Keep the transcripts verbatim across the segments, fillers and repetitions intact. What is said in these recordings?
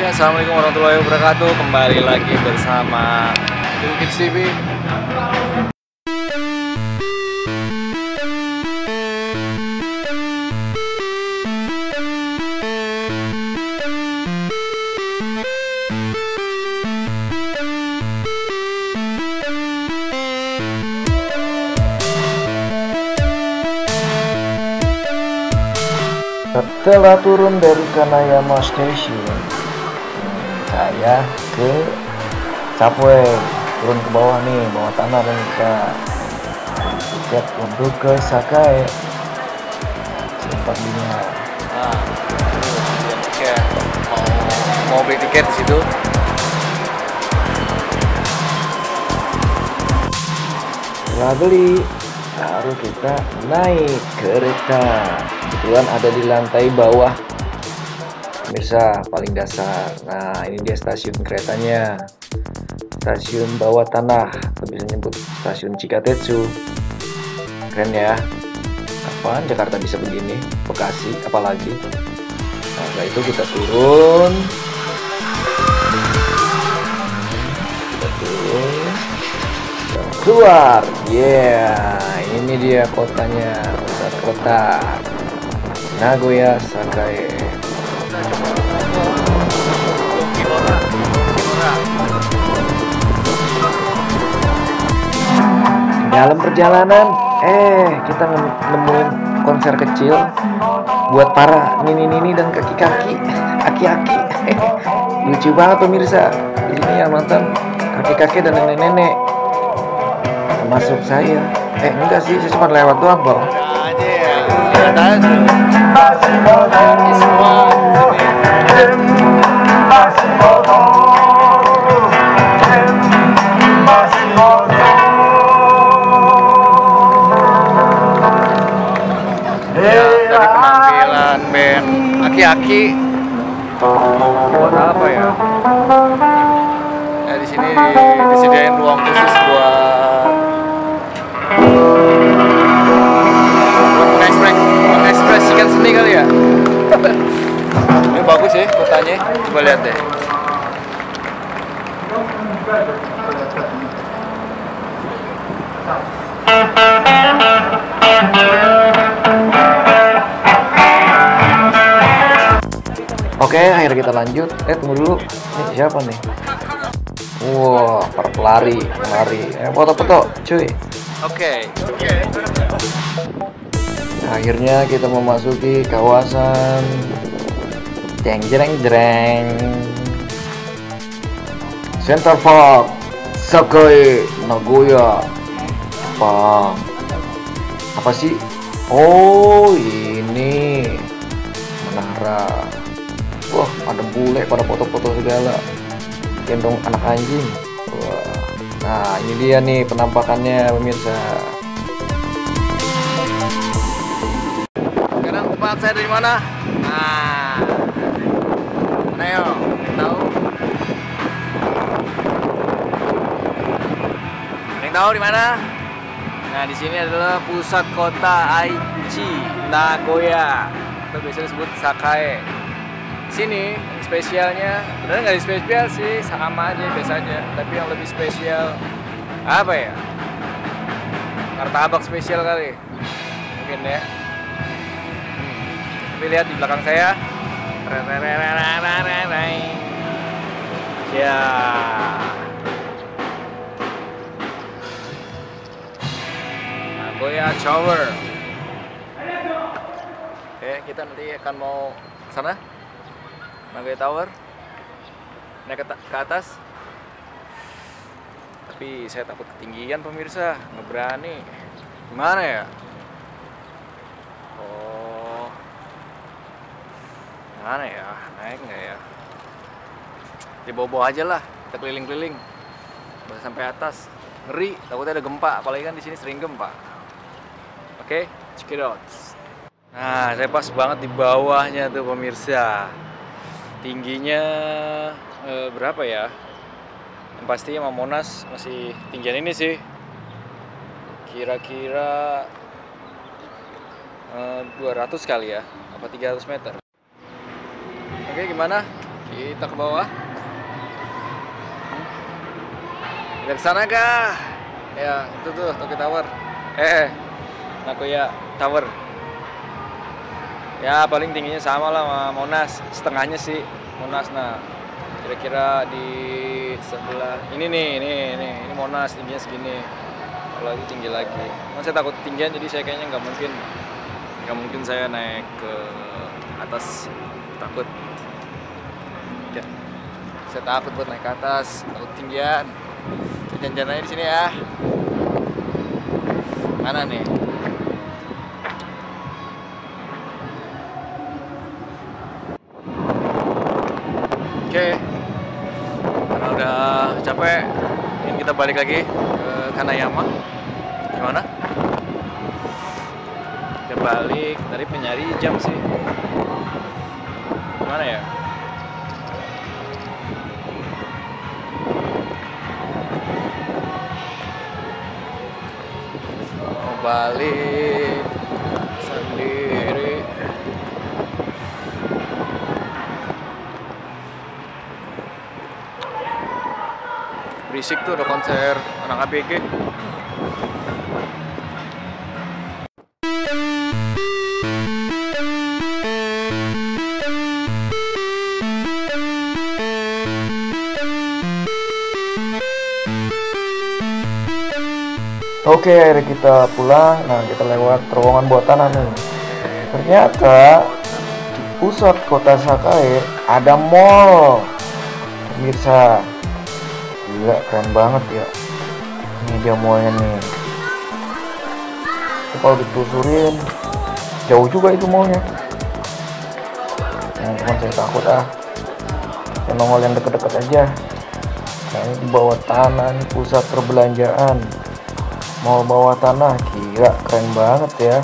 semuanya, assalamualaikum warahmatullahi wabarakatuh. Kembali lagi bersama Bukit T V. Setelah turun dari Kanayama Station, saya ke Subway, turun ke bawah nih, bawah tanah, dan kita tiket untuk ke Sakae C empat puluh lima. Nah, tiket. Mau, mau beli tiket di situ. Setelah beli, baru kita naik kereta. Kebetulan ada di lantai bawah, pemirsa, paling dasar. Nah, ini dia stasiun keretanya, stasiun bawah tanah, atau bisa nyebut stasiun Chikatetsu. Keren ya. Kapan Jakarta bisa begini? Bekasi apalagi. Nah, setelah itu kita turun, kita turun, kita keluar. Yeah, ini dia kotanya, pusat kota Nagoya Sakae. Dalam perjalanan, eh kita nemuin konser kecil buat para nini-nini dan kaki-kaki, aki-aki. Lucu banget pemirsa. Di sini yang nonton kaki-kaki dan nenek-nenek, termasuk saya. Eh enggak sih, saya cuma lewat doang bang. Aja ya, lihat aja. Semua ya, dari penampilan band aki-aki buat apa ya? Ya di sini disediain ruang khusus buat buat mengekspres mengekspresikan seni kali ya. Ini bagus sih kotanya, coba lihat deh. Oke, akhirnya kita lanjut. Eh, tunggu dulu. Ini siapa nih? Wah, para pelari, pelari. Eh, foto-foto, cuy. Oke. Akhirnya kita memasuki kawasan jeng jreng jreng Center Park Sakae, Nagoya, Jepang. Apa sih? Oh, ini menara. Wah, ada bule pada foto-foto segala, gendong anak anjing. Wah. Nah, ini dia nih penampakannya pemirsa. Sekarang tempat saya dari mana? Nah, Neo, tahu? Yang tahu di mana? Nah, di sini adalah pusat kota Aichi, Nagoya, atau biasa disebut Sakae. Sini spesialnya, sebenarnya nggak spesial sih, sama aja biasa aja. Tapi yang lebih spesial apa ya? Martabak spesial kali, mungkin ya. Tapi lihat di belakang saya, ya, Nagoya Tower. Oke, kita nanti akan mau sana. Nagoya Tower, naik ke, ke atas, tapi saya takut ketinggian pemirsa, nggak berani. Gimana ya? Oh, gimana ya? Naik nggak ya? Di bawah-bawah aja lah, kita keliling-keliling, bisa sampai atas. Ngeri, takutnya ada gempa, apalagi kan di sini sering gempa. Oke, check it out. Nah, saya pas banget di bawahnya tuh pemirsa. Tingginya eh, berapa ya? Yang pasti sama Monas masih tinggian ini sih. Kira-kira eh, dua ratus kali ya, apa tiga ratus meter. Oke, gimana? Kita ke bawah. Kita ke sana kah? Ya, itu tuh Tokyo Tower. Eh, Nagoya Tower. Ya, paling tingginya sama lah sama Monas, setengahnya sih Monas. Nah, kira-kira di sebelah ini nih, ini ini ini Monas tingginya segini. Kalau lagi tinggi lagi. Mas saya takut ketinggian, jadi saya kayaknya nggak mungkin nggak mungkin saya naik ke atas, takut. Ya, saya takut buat naik ke atas, takut ketinggian. Jangan-jangan aja di sini ya. Mana nih? Oke, karena udah capek, ingin kita balik lagi ke Kanayama. Gimana? Kita balik, tadi penyari jam sih. Gimana ya? Mau balik sendiri. Berisik tuh, ada konser anak A B G. Oke, akhirnya kita pulang. Nah, kita lewat terowongan bawah tanah nih. Ternyata di pusat kota Sakae ada mall. Pemirsa, gila keren banget ya. Ini dia mallnya nih. Itu kalau ditelusurin jauh juga itu mallnya. Nah, cuman saya takut ah. Saya nongol yang deket-deket aja. Nah, ini di bawah tanah nih pusat perbelanjaan. Mall bawah tanah, gila keren banget ya.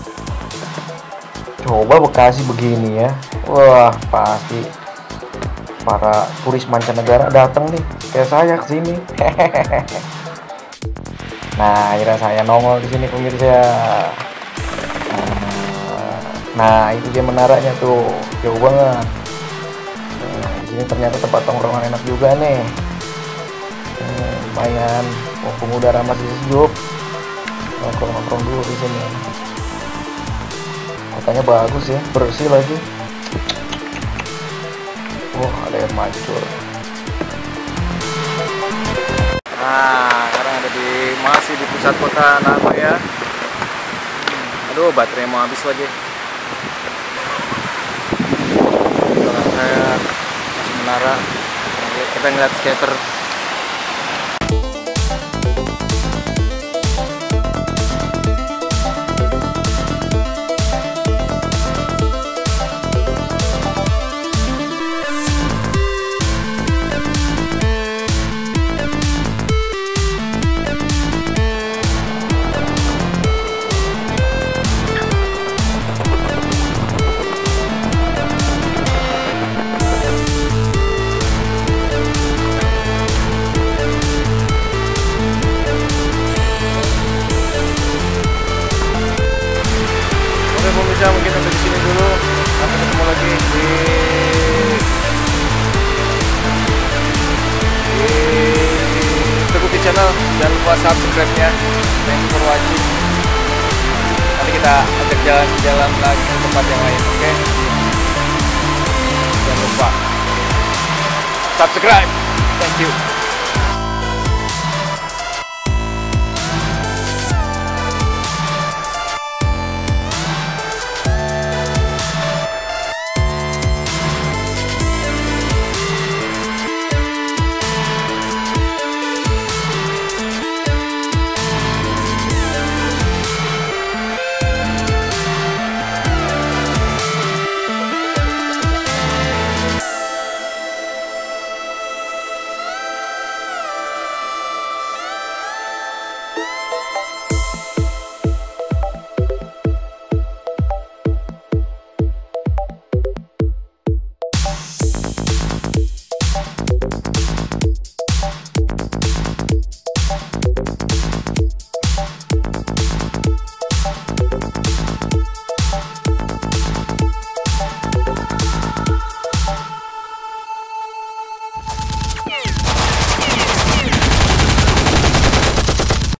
Coba Bekasi begini ya, wah pasti para turis mancanegara datang nih kayak saya kesini. Nah, akhirnya saya nongol di sini pemirsa. Nah, itu dia menaranya tuh, jauh banget. Nah, di sini ternyata tempat tongkrongan enak juga nih. Hmm, lumayan, mumpung udara masih sejuk, nongkrong-nongkrong dulu di sini. Kotanya bagus ya, bersih lagi. Wah, ada air mancur. Nah, sekarang ada di masih di pusat kota Nagoya. Aduh, baterai mau habis lagi. Belakang saya masih menara. Kita ngeliat skater. Pemirsa, mungkin sampai di sini dulu. Sampai ketemu lagi di di Teguki Channel. Jangan lupa subscribe-nya. Thank you for watching. Nanti kita ajak jalan-jalan lagi ke tempat yang lain, oke? Okay? Jangan lupa subscribe. Thank you.